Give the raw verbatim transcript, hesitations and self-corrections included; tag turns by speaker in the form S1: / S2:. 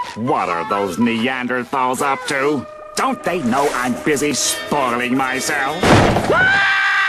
S1: What are those Neanderthals up to? Don't they know I'm busy spoiling myself?